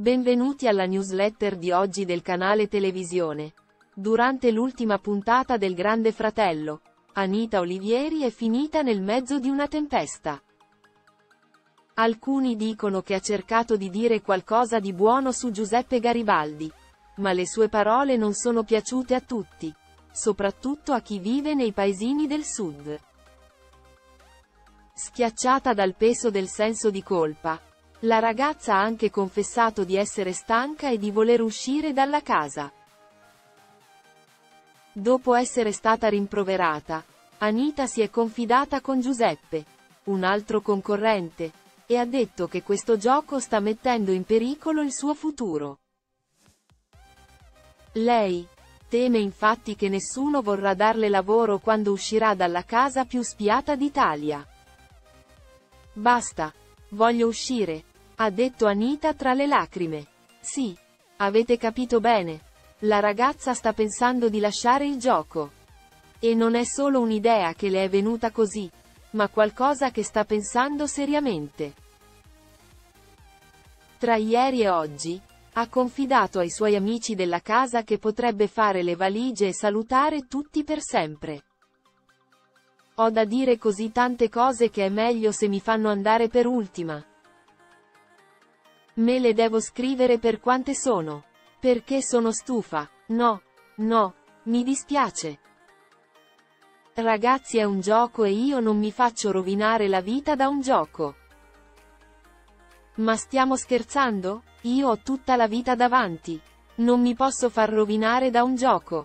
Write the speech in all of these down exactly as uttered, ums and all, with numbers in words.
Benvenuti alla newsletter di oggi del canale Televisione. Durante l'ultima puntata del Grande Fratello, Anita Olivieri è finita nel mezzo di una tempesta. Alcuni dicono che ha cercato di dire qualcosa di buono su Giuseppe Garibaldi, ma le sue parole non sono piaciute a tutti, soprattutto a chi vive nei paesini del sud. Schiacciata dal peso del senso di colpa, la ragazza ha anche confessato di essere stanca e di voler uscire dalla casa. Dopo essere stata rimproverata, Anita si è confidata con Giuseppe, un altro concorrente, e ha detto che questo gioco sta mettendo in pericolo il suo futuro. Lei teme infatti che nessuno vorrà darle lavoro quando uscirà dalla casa più spiata d'Italia. Basta, voglio uscire, ha detto Anita tra le lacrime. Sì, avete capito bene. La ragazza sta pensando di lasciare il gioco. E non è solo un'idea che le è venuta così, ma qualcosa che sta pensando seriamente. Tra ieri e oggi, ha confidato ai suoi amici della casa che potrebbe fare le valigie e salutare tutti per sempre. Ho da dire così tante cose che è meglio se mi fanno andare per ultima. Me le devo scrivere per quante sono. Perché sono stufa. No, no, mi dispiace. Ragazzi, è un gioco e io non mi faccio rovinare la vita da un gioco. Ma stiamo scherzando? Io ho tutta la vita davanti. Non mi posso far rovinare da un gioco.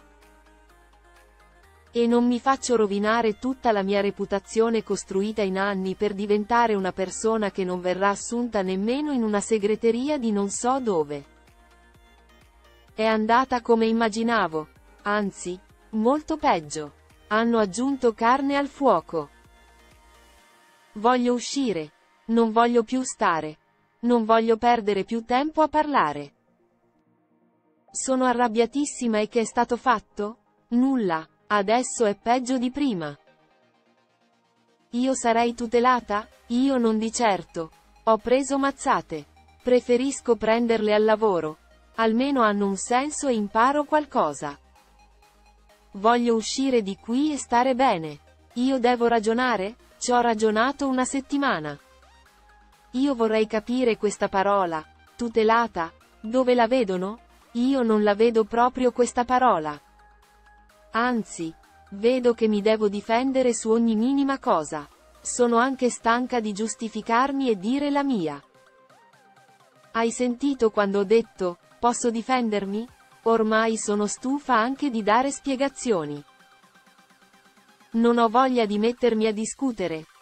E non mi faccio rovinare tutta la mia reputazione costruita in anni per diventare una persona che non verrà assunta nemmeno in una segreteria di non so dove. È andata come immaginavo. Anzi, molto peggio. Hanno aggiunto carne al fuoco. Voglio uscire. Non voglio più stare. Non voglio perdere più tempo a parlare. Sono arrabbiatissima e che è stato fatto? Nulla. Adesso è peggio di prima. Io sarei tutelata? Io non di certo. Ho preso mazzate. Preferisco prenderle al lavoro. Almeno hanno un senso e imparo qualcosa. Voglio uscire di qui e stare bene. Io devo ragionare? Ci ho ragionato una settimana. Io vorrei capire questa parola, tutelata, dove la vedono? Io non la vedo proprio questa parola. Anzi, vedo che mi devo difendere su ogni minima cosa. Sono anche stanca di giustificarmi e dire la mia. Hai sentito quando ho detto, posso difendermi? Ormai sono stufa anche di dare spiegazioni. Non ho voglia di mettermi a discutere.